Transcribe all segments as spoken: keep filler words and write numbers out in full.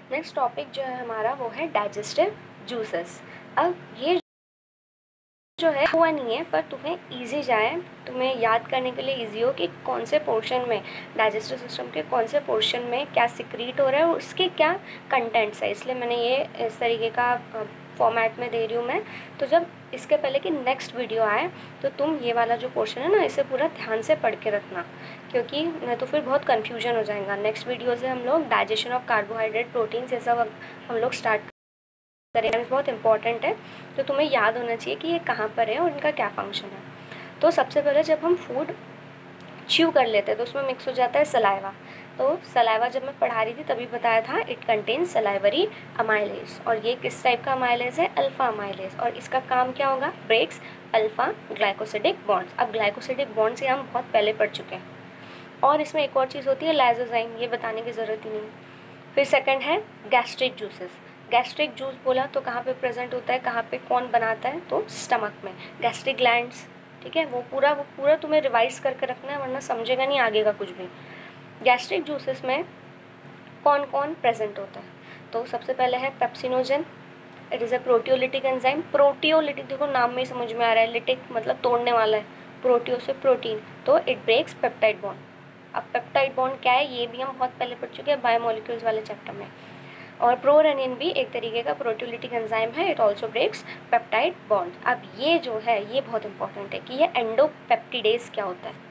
Next topic जो है हमारा वो है डाइजेस्टिव जूसेस। अब ये जो है हुआ नहीं है, पर तुम्हें इजी जाए, तुम्हें याद करने के लिए इजी हो कि कौन से पोर्शन में, डाइजेस्टिव सिस्टम के कौन से पोर्शन में क्या सिक्रीट हो रहा है और उसके क्या कंटेंट्स है, इसलिए मैंने ये इस तरीके का फॉर्मेट में दे रही हूँ मैं। तो जब इसके पहले कि नेक्स्ट वीडियो आए तो तुम ये वाला जो पोर्शन है ना, इसे पूरा ध्यान से पढ़ के रखना, क्योंकि नहीं तो फिर बहुत कन्फ्यूजन हो जाएगा। नेक्स्ट वीडियो से हम लोग डाइजेशन ऑफ कार्बोहाइड्रेट, प्रोटीन्स, ये सब हम लोग स्टार्ट करेंगे। बहुत इंपॉर्टेंट है, तो तुम्हें याद होना चाहिए कि ये कहाँ पर है और इनका क्या फंक्शन है। तो सबसे पहले जब हम फूड च्यू कर लेते हैं तो उसमें मिक्स हो जाता है सलाइवा। तो सलाइवा जब मैं पढ़ा रही थी तभी बताया था इट कंटेन्स सलाइवरी अमाइलेज, और ये किस टाइप का अमाइलेज है? Alpha amylase. और इसका काम क्या होगा? Breaks alpha glycosidic bonds. अब ग्लाइकोसिडिक बॉन्ड्स ये हम बहुत पहले पढ़ चुके हैं। और इसमें एक और चीज़ होती है लाइसोजाइम, ये बताने की ज़रूरत ही नहीं। फिर सेकंड है गैस्ट्रिक जूसेस। गैस्ट्रिक जूस बोला तो कहाँ पे प्रेजेंट होता है, कहाँ पे कौन बनाता है? तो स्टमक में, गैस्ट्रिक ग्लैंड्स। ठीक है, वो पूरा वो पूरा तुम्हें रिवाइज करके रखना है, वरना समझेगा नहीं आगे का कुछ भी। गैस्ट्रिक जूसेस में कौन कौन प्रेजेंट होता है? तो सबसे पहले है pepsinogen. It is a proteolytic enzyme. Proteolytic, देखो नाम में ही समझ में आ रहा है, लिटिक मतलब तोड़ने वाला है, प्रोटियो से प्रोटीन, तो इट ब्रेक्स पेप्टाइड बॉन्ड। अब पेप्टाइड बॉन्ड क्या है ये भी हम बहुत पहले पढ़ चुके हैं बायोमोलिक्यूल्स वाले चैप्टर में। और प्रोरेनिन भी एक तरीके का प्रोटियोलिटिक एंजाइम है, it also breaks peptide bond. अब ये जो है ये बहुत इंपॉर्टेंट है कि ये एंडोपेप्टिडेज क्या होता है।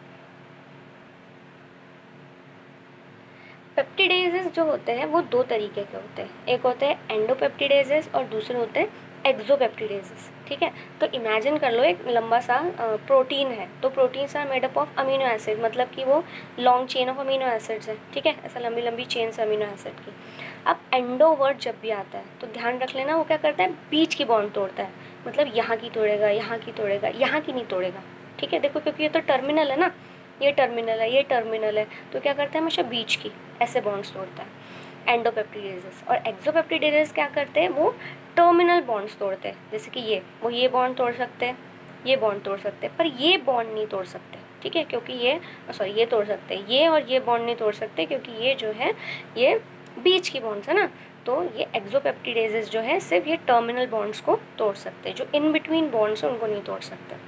पेप्टिडेजेस जो होते हैं वो दो तरीके के होते हैं, एक होते हैं एंडोपेप्टिडेजेस और दूसरे होते हैं एक्सोपेप्टिडेजेस। ठीक है, तो इमेजिन कर लो एक लंबा सा प्रोटीन है, तो proteins are made up of amino acid, मतलब कि वो long chain of amino acids है। ठीक है, ऐसा लंबी लंबी चेन से अमीनो एसिड की। अब एंडो वर्ड जब भी आता है तो ध्यान रख लेना वो क्या करता है? बीच की बॉन्ड तोड़ता है, मतलब यहाँ की तोड़ेगा, यहाँ की तोड़ेगा, यहाँ की नहीं तोड़ेगा। ठीक है, देखो क्योंकि ये तो टर्मिनल है ना, ये टर्मिनल है, ये टर्मिनल है, तो क्या करता है? हमेशा बीच की ऐसे बॉन्ड्स तोड़ता है एंडोपेप्टिडेजेस। और एक्सोपेप्टिडेजेस क्या करते हैं? वो टर्मिनल बॉन्ड्स तोड़ते हैं, जैसे कि ये वो ये बॉन्ड तोड़ सकते हैं, ये बॉन्ड तोड़ सकते हैं, पर ये बॉन्ड नहीं तोड़ सकते। ठीक है, क्योंकि ये सॉरी ये तोड़ सकते हैं, ये और ये बॉन्ड नहीं तोड़ सकते, क्योंकि ये जो है ये बीच की बॉन्ड्स है ना। तो ये एक्सोपेप्टिडेजेस जो है सिर्फ ये टर्मिनल बॉन्ड्स को तोड़ सकते हैं, जो इन बिटवीन बॉन्ड्स हैं उनको नहीं तोड़ सकते।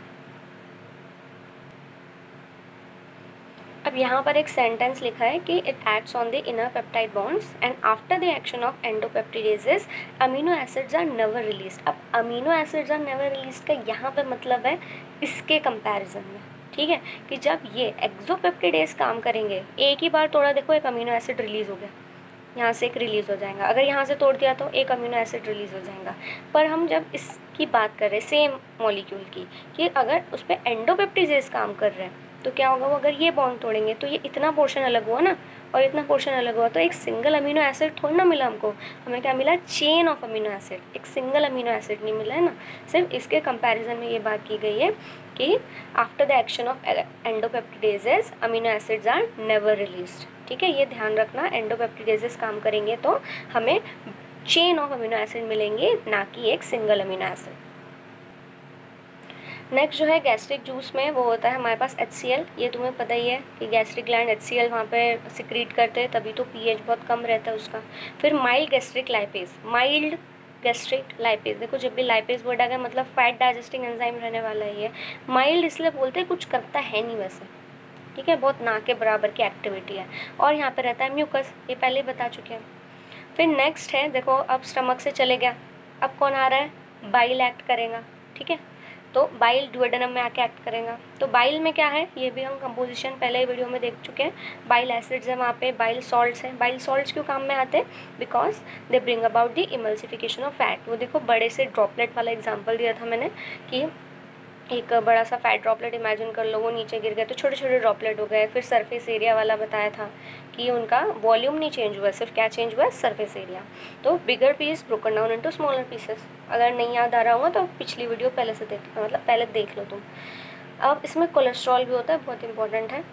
अब यहाँ पर एक सेंटेंस लिखा है कि it acts on the inner peptide bonds and after the action of endopeptidases amino acids are never released. अब amino acids are never released का यहाँ पे मतलब है इसके कंपैरिजन में। ठीक है, कि जब ये एक्सोपेप्टिडेज काम करेंगे, एक ही बार तोड़ा, देखो एक अमीनो एसिड रिलीज़ हो गया, यहाँ से एक रिलीज़ हो जाएगा, अगर यहाँ से तोड़ दिया तो एक अमीनो एसिड रिलीज़ हो जाएगा। पर हम जब इसकी बात कर रहे हैं सेम मॉलिक्यूल की, कि अगर उस पर एंडोपेप्टिडेज काम कर रहे हैं तो क्या होगा? वो अगर ये बॉन्ड तोड़ेंगे तो ये इतना पोर्शन अलग हुआ ना, और इतना पोर्शन अलग हुआ, तो एक सिंगल अमीनो एसिड थोड़ा ना मिला हमको, हमें क्या मिला? चेन ऑफ अमीनो एसिड, एक सिंगल अमीनो एसिड नहीं मिला है ना। सिर्फ इसके कंपैरिजन में ये बात की गई है कि after the action of endopeptidases amino acids are never released. ठीक है, ये ध्यान रखना, एंडोपेप्टिडेजेस काम करेंगे तो हमें चेन ऑफ अमीनो एसिड मिलेंगे, ना कि एक सिंगल अमीनो एसिड। नेक्स्ट जो है गैस्ट्रिक जूस में वो होता है हमारे पास एच सी एल। ये तुम्हें पता ही है कि gastric gland H C L वहाँ पे सिक्रीट करते हैं, तभी तो पीएच बहुत कम रहता है उसका। फिर mild gastric lipase, mild gastric lipase, देखो जब भी लाइपेज वर्ड आ गया मतलब फैट डाइजेस्टिंग एंजाइम रहने वाला ही है। माइल्ड इसलिए बोलते हैं कुछ करता है नहीं वैसे, ठीक है, बहुत ना के बराबर की एक्टिविटी है। और यहाँ पे रहता है म्यूकस, ये पहले ही बता चुके हैं। फिर नेक्स्ट है, देखो अब स्टमक से चले गया, अब कौन आ रहा है? बाइल एक्ट करेगा। ठीक है, तो बाइल डुओडेनम में आके एक्ट करेगा। तो बाइल में क्या है ये भी हम कंपोजिशन पहले ही वीडियो में देख चुके हैं। बाइल एसिड्स है वहाँ पे, बाइल सॉल्ट्स हैं। बाइल सॉल्ट्स क्यों काम में आते हैं? Because they bring about the emulsification of fat. वो देखो बड़े से ड्रॉपलेट वाला एग्जाम्पल दिया था मैंने कि एक बड़ा सा फैट ड्रॉपलेट इमेजिन कर लो, वो नीचे गिर गया तो छोटे छोटे ड्रॉपलेट हो गए। फिर सरफेस एरिया वाला बताया था कि उनका वॉल्यूम नहीं चेंज हुआ, सिर्फ क्या चेंज हुआ? Surface area. तो bigger piece broken down into smaller pieces. अगर नहीं याद आ रहा होगा तो पिछली वीडियो पहले से देख मतलब पहले देख लो तुम। अब इसमें कोलेस्ट्रॉल भी होता है, बहुत इंपॉर्टेंट है।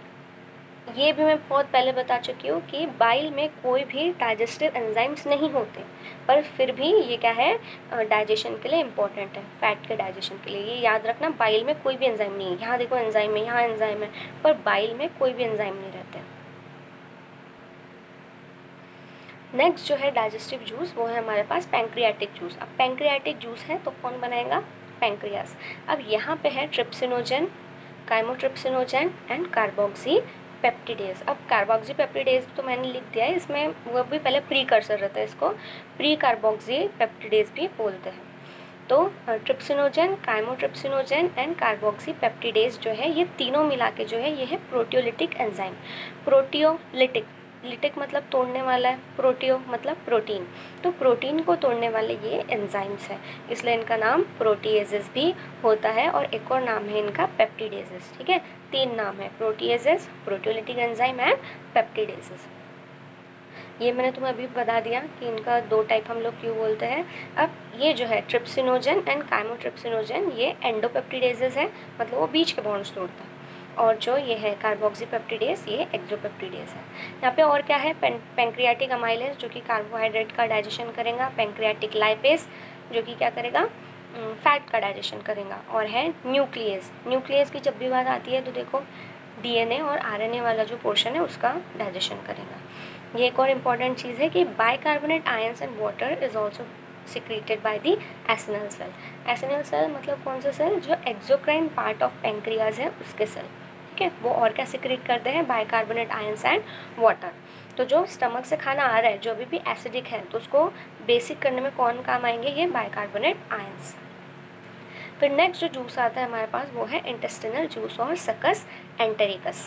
ये भी मैं बहुत पहले बता चुकी हूँ कि बाइल में कोई भी डाइजेस्टिव एंजाइम्स नहीं होते, पर फिर भी ये क्या है? डाइजेशन के लिए इम्पॉर्टेंट है, फैट के डाइजेशन के लिए। ये याद रखना, बाइल में कोई भी एंजाइम नहीं है। यहाँ देखो एंजाइम है, यहाँ एंजाइम है, पर बाइल में कोई भी एंजाइम नहीं रहते। नेक्स्ट जो है डाइजेस्टिव जूस वो है हमारे पास पैंक्रियाटिक जूस। अब पैंक्रियाटिक जूस है तो कौन बनाएगा, पैंक्रियास। अब यहाँ पे है trypsinogen, chymotrypsinogen and carboxy peptidase. अब कार्बोक्सी पेप्टिडेज तो मैंने लिख दिया है, इसमें वो भी पहले प्रीकर्सर रहता है, इसको प्री कार्बोक्सी पेप्टिडेज भी बोलते हैं। तो trypsinogen, chymotrypsinogen and carboxy peptidase जो है ये तीनों मिला के जो है ये है प्रोटियोलिटिक एंजाइम। प्रोटियोलिटिक, लिटिक मतलब तोड़ने वाला है, प्रोटियो मतलब प्रोटीन, तो प्रोटीन को तोड़ने वाले ये एंजाइम्स हैं, इसलिए इनका नाम प्रोटीएजेस भी होता है। और एक और नाम है इनका पेप्टिडेजेस। ठीक है, तीन नाम है, proteases, proteolytic enzyme and peptidases. ये मैंने तुम्हें अभी बता दिया कि इनका दो टाइप हम लोग क्यों बोलते हैं। अब ये जो है ट्रिप्सिनोजन एंड काइमोट्रिप्सिनोजन ये एंडोपेप्टिडेजेस है, मतलब वो बीच के बॉन्ड्स तोड़ता है, और जो ये है कार्बोक्सी पेप्टिडेज ये एक्सोपेप्टिडेज है। यहाँ पे और क्या है, पैंक्रियाटिक अमाइलेज जो कि कार्बोहाइड्रेट का डाइजेशन करेगा, पैंक्रियाटिक लाइपेज जो कि क्या करेगा, फैट का डाइजेशन करेगा, और है न्यूक्लियस। न्यूक्लियस की जब भी बात आती है तो देखो डीएनए और आरएनए वाला जो पोर्शन है उसका डाइजेशन करेगा। ये एक और इम्पॉर्टेंट चीज़ है कि bicarbonate ions and water is also secreted by the acinar cell. Acinar cell मतलब कौन सा सेल, जो एक्सोक्राइन पार्ट ऑफ पैंक्रियाज है उसके सेल। ठीक है, वो और क्या सिक्रीट करते हैं, बाइकार्बोनेट आयंस एंड वाटर। तो जो स्टमक से खाना आ रहा है जो अभी भी एसिडिक है तो उसको बेसिक करने में कौन काम आएंगे, ये बाइकार्बोनेट आयंस। फिर नेक्स्ट जो जूस आता है हमारे पास वो है इंटेस्टिनल जूस और सकस एंटेरिकस।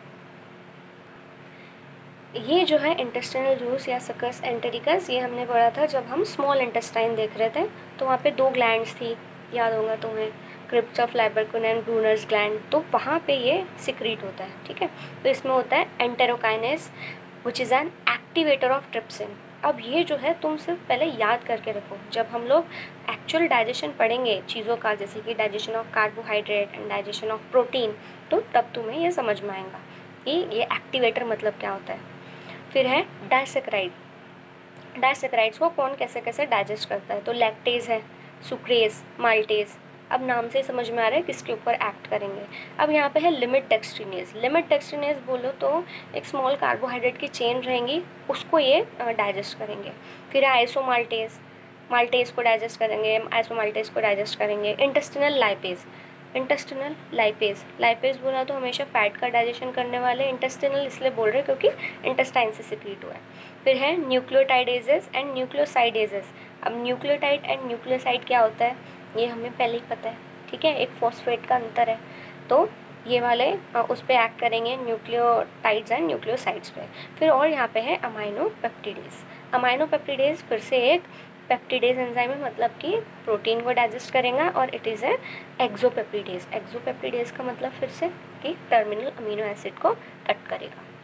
ये जो है इंटेस्टिनल जूस या सकस एंटेरिकस ये हमने पढ़ा था जब हम स्मॉल इंटेस्टाइन देख रहे थे, तो वहाँ पे दो ग्लैंड्स थी, याद होगा तुम्हें, crypts of Lieberkuhn and Brunner's gland, तो वहाँ पे ये सिक्रीट होता है। ठीक है, तो इसमें होता है enterokinase which is an activator of trypsin. अब ये जो है तुम सिर्फ पहले याद करके रखो, जब हम लोग एक्चुअल डाइजेशन पढ़ेंगे चीज़ों का, जैसे कि digestion of carbohydrate and digestion of protein, तो तब तुम्हें ये समझ में आएगा कि ये एक्टिवेटर मतलब क्या होता है। फिर है डाइसेक्राइड। डाइसेक्राइड्स को कौन कैसे कैसे डाइजेस्ट करता है, तो लैक्टेज है, सुक्रेज, माल्टेज। अब नाम से समझ में आ रहा है किसके ऊपर एक्ट करेंगे। अब यहाँ पे है लिमिट डेक्स्ट्रिनेज। लिमिट डेक्स्ट्रिनेज बोलो तो एक स्मॉल कार्बोहाइड्रेट की चेन रहेंगी, उसको ये डाइजेस्ट करेंगे। फिर है आइसोमाल्टेज, माल्टेज को डाइजेस्ट करेंगे, आइसोमाल्टेज को डाइजेस्ट करेंगे। Intestinal lipase, intestinal lipase, lipase बोला तो हमेशा फैट का डाइजेशन करने वाले, इंटेस्टिनल इसलिए बोल रहे हैं क्योंकि इंटेस्टाइन से सिक्रीट हुआ है। फिर है न्यूक्लियोटाइडेजेस एंड न्यूक्लियोसाइडेजेस। अब न्यूक्लियोटाइड एंड न्यूक्लियोसाइड क्या होता है ये हमें पहले ही पता है। ठीक है, एक फॉस्फेट का अंतर है, तो ये वाले उस पर एक्ट करेंगे न्यूक्लियोटाइड्स एंड न्यूक्लियोसाइड्स पे। फिर और यहाँ पे है अमाइनो पेप्टिडेज। अमाइनो पेप्टिडेज फिर से एक पेप्टिडेज एंजाइम है, मतलब कि प्रोटीन को डाइजेस्ट करेगा, और इट इज़ ए एक्सोपेप्टिडेज। एक्सोपेप्टिडेज का मतलब फिर से कि टर्मिनल अमीनो एसिड को कट करेगा।